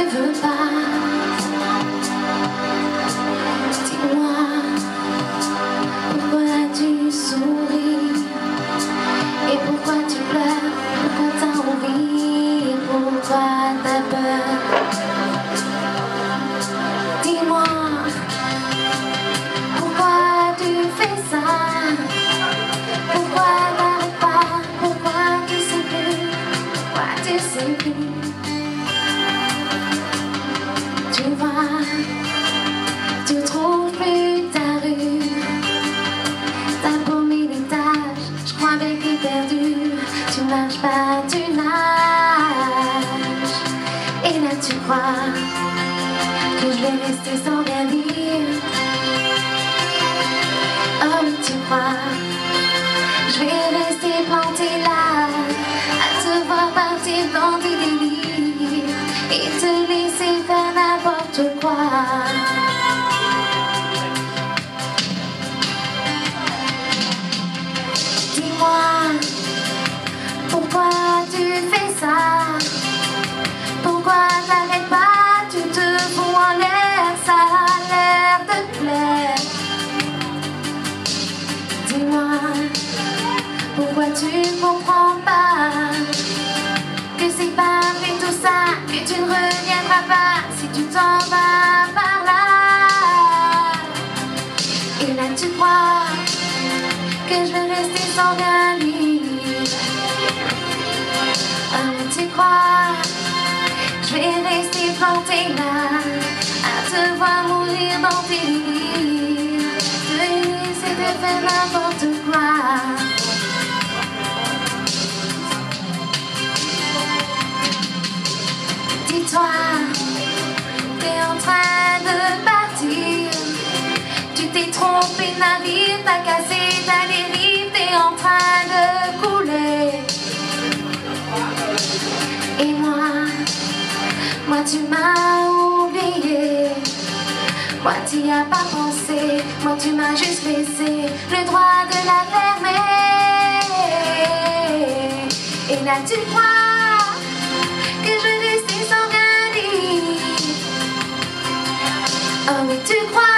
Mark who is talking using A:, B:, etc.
A: veux pas. Dis-moi, pourquoi tu souris et pourquoi tu pleures, pourquoi t'as envie et pourquoi t'as peur. Dis-moi, pourquoi tu fais ça, pourquoi t'arrêtes pas, pourquoi tu sais plus, pourquoi tu sais plus. Tu vois, tu trouves plus ta rue, t'as paumé l'étage, je crois bien que t'es perdu. Tu marches pas, tu nages, et là tu crois que je vais rester sans rien dire. Oh oui tu crois, je vais rester plantée là, à te voir partir dans tes délires et te laisser faire n'importe quoi. Dis-moi, pourquoi tu fais ça? Pourquoi t'arrêtes pas? Tu te fous en l'air, ça a l'air de te plaire. Dis-moi, pourquoi tu comprends pas que c'est pas vrai tout ça, que tu ne reviendras pas si tu t'en vas par là. Et là tu crois que je vais rester sans rien dire. Ah là tu crois, je vais rester plantée là, à te voir mourir dans tes délires, te laisser te faire n'importe quoi. Dis-toi, t'es en train de partir, tu t'es trompé de navire, t'as cassé ta dérive, t'es en train de couler. Et moi tu m'as oublié, moi t'y as pas pensé, moi tu m'as juste laissé le droit de la fermer. Et là tu crois que je vais rester sans rien dire. Oh mais tu crois